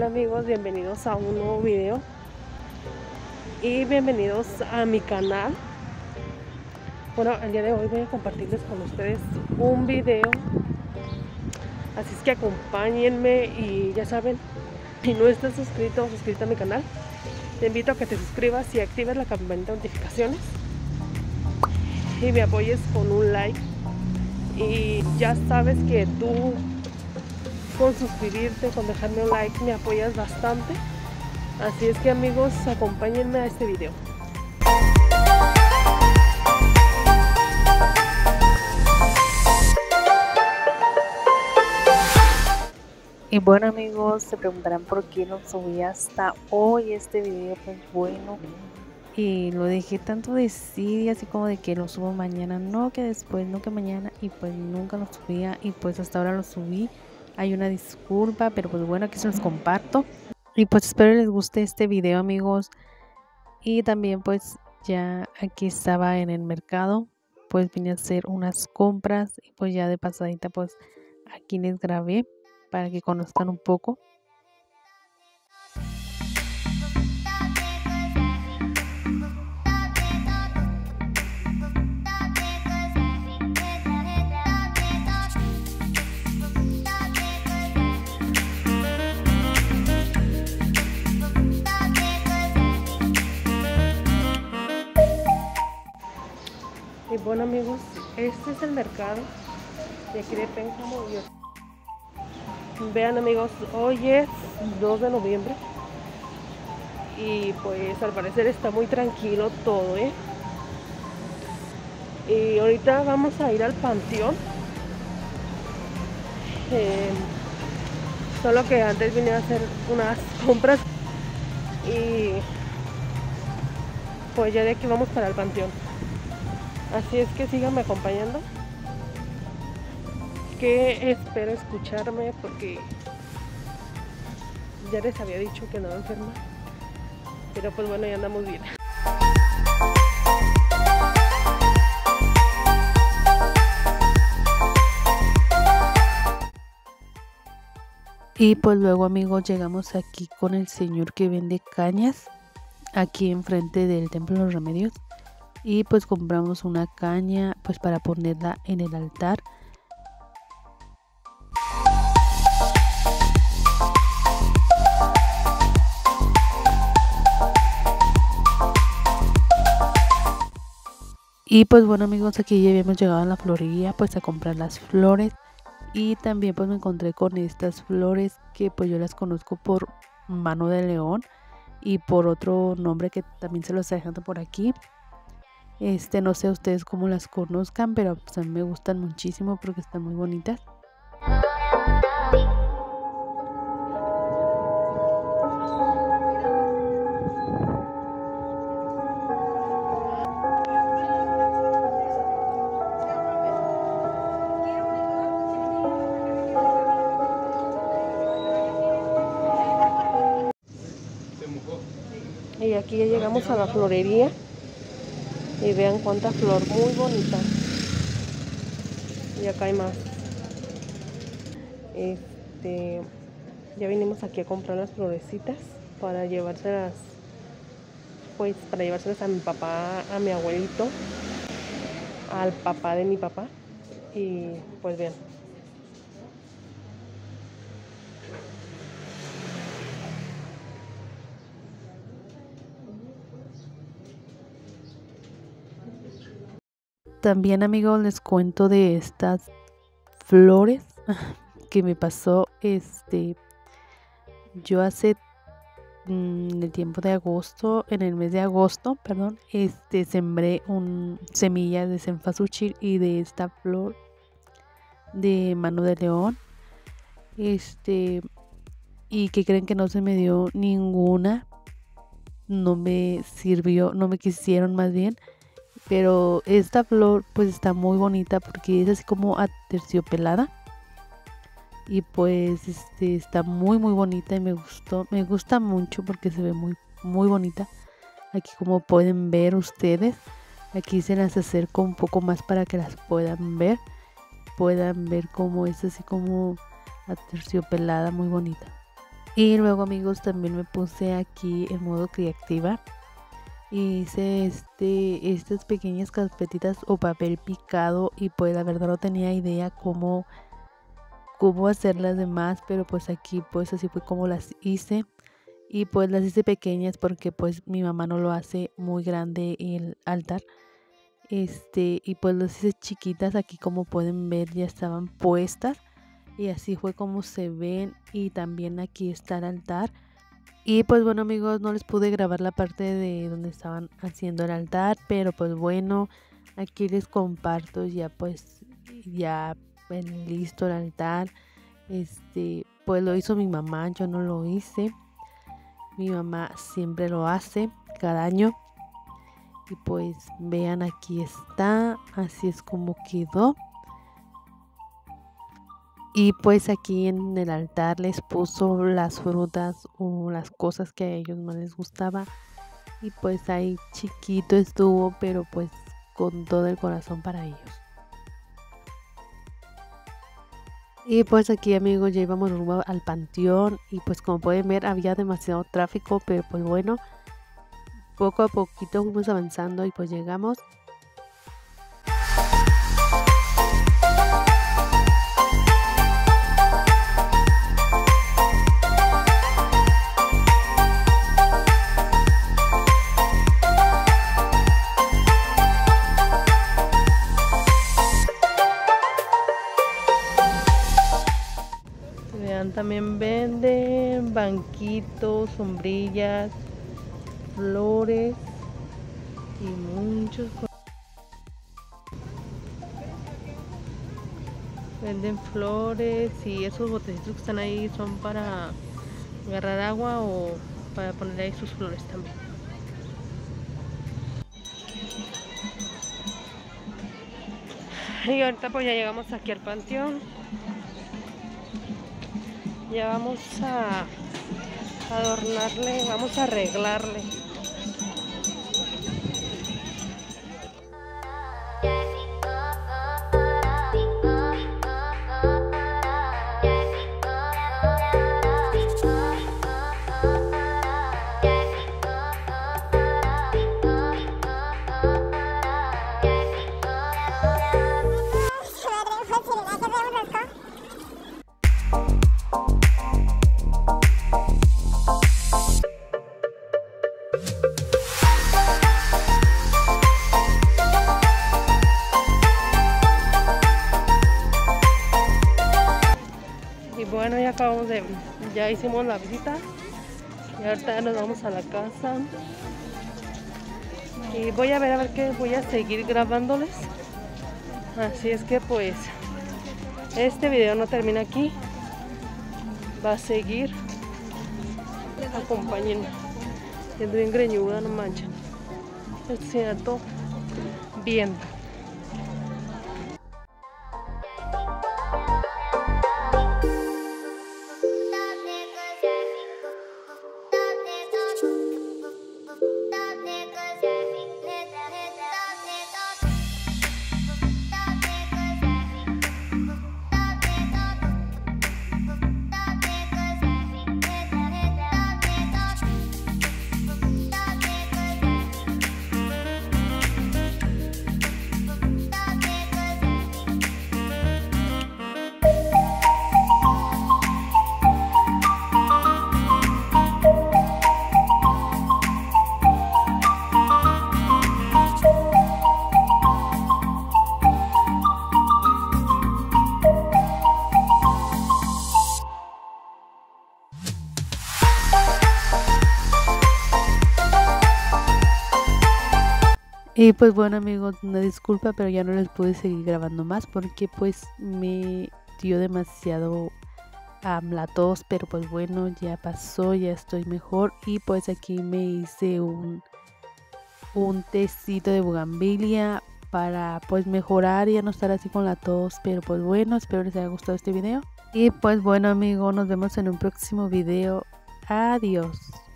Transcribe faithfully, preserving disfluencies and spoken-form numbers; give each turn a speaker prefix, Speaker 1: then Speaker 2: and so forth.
Speaker 1: Hola amigos, bienvenidos a un nuevo video y bienvenidos a mi canal. Bueno, el día de hoy voy a compartirles con ustedes un video, así es que acompáñenme. Y ya saben, si no estás suscrito o suscrita a mi canal, te invito a que te suscribas y actives la campanita de notificaciones y me apoyes con un like. Y ya sabes que tú con suscribirte, con dejarme un like, me apoyas bastante. Así es que amigos, acompáñenme a este video.
Speaker 2: Y bueno amigos, se preguntarán por qué no subí hasta hoy este video. Pues bueno, y lo dejé tanto de sí, así como de que lo subo mañana, no que después, no que mañana, y pues nunca lo subía, y pues hasta ahora lo subí. Hay una disculpa, pero pues bueno, aquí se los comparto. Y pues espero les guste este video amigos. Y también pues ya aquí estaba en el mercado, pues vine a hacer unas compras y pues ya de pasadita pues aquí les grabé para que conozcan un poco.
Speaker 1: Y bueno amigos, este es el mercado de aquí de Pénjamo. Vean amigos, hoy es dos de noviembre y pues al parecer está muy tranquilo todo, ¿eh? Y ahorita vamos a ir al panteón. Eh, solo que antes vine a hacer unas compras y pues ya de aquí vamos para el panteón. Así es que síganme acompañando, que espero escucharme porque ya les había dicho que andaba enferma, pero pues bueno, ya andamos bien.
Speaker 2: Y pues luego amigos llegamos aquí con el señor que vende cañas aquí enfrente del Templo de los Remedios. Y pues compramos una caña pues para ponerla en el altar. Y pues bueno amigos, aquí ya habíamos llegado a la florería pues a comprar las flores. Y también pues me encontré con estas flores que pues yo las conozco por mano de león y por otro nombre que también se los está dejando por aquí. Este, no sé ustedes cómo las conozcan, pero pues a mí me gustan muchísimo porque están muy bonitas.
Speaker 1: Y aquí ya llegamos a la florería y vean cuánta flor, muy bonita. Y acá hay más. Este, ya vinimos aquí a comprar las florecitas para llevárselas, pues para llevárselas a mi papá, a mi abuelito, al papá de mi papá. Y pues vean.
Speaker 2: También amigos les cuento de estas flores que me pasó. Este, yo hace en mm, el tiempo de agosto, en el mes de agosto, perdón, este sembré un semillas de cempasúchil y de esta flor de mano de león. Este, y que creen que no se me dio ninguna, no me sirvió, no me quisieron más bien. Pero esta flor pues está muy bonita porque es así como aterciopelada. Y pues este está muy muy bonita y me gustó, me gusta mucho porque se ve muy muy bonita. Aquí como pueden ver ustedes, aquí se las acerco un poco más para que las puedan ver. Puedan ver cómo es así como aterciopelada, muy bonita. Y luego, amigos, también me puse aquí en modo creativa y hice este estas pequeñas carpetitas o papel picado, y pues la verdad no tenía idea cómo cómo hacer las demás, pero pues aquí pues así fue como las hice. Y pues las hice pequeñas porque pues mi mamá no lo hace muy grande el altar. Este, y pues las hice chiquitas, aquí como pueden ver ya estaban puestas. Y así fue como se ven, y también aquí está el altar. Y pues bueno, amigos, no les pude grabar la parte de donde estaban haciendo el altar, pero pues bueno, aquí les comparto ya pues ya ven, listo el altar. Este, pues lo hizo mi mamá, yo no lo hice. Mi mamá siempre lo hace cada año. Y pues vean, aquí está, así es como quedó. Y pues aquí en el altar les puso las frutas o las cosas que a ellos más les gustaba. Y pues ahí chiquito estuvo, pero pues con todo el corazón para ellos. Y pues aquí, amigos, ya íbamos rumbo al panteón, y pues como pueden ver había demasiado tráfico, pero pues bueno, poco a poquito fuimos avanzando y pues llegamos. También venden banquitos, sombrillas, flores y muchos. Venden flores, y esos botecitos que están ahí son para agarrar agua o para poner ahí sus flores también. Y ahorita pues ya llegamos aquí al panteón. Ya vamos a adornarle, vamos a arreglarle. Bueno, ya acabamos de, ya hicimos la visita y ahorita nos vamos a la casa, y voy a ver a ver qué voy a seguir grabándoles. Así es que pues este video no termina aquí, va a seguir. Acompáñenme. Siendo bien greñuda, no manchen. Es cierto, bien. Y pues bueno, amigos, una disculpa, pero ya no les pude seguir grabando más porque pues me dio demasiado um, la tos, pero pues bueno, ya pasó, ya estoy mejor. Y pues aquí me hice un, un tecito de bugambilia para pues mejorar y ya no estar así con la tos. Pero pues bueno, espero les haya gustado este video. Y pues bueno, amigos, nos vemos en un próximo video. Adiós.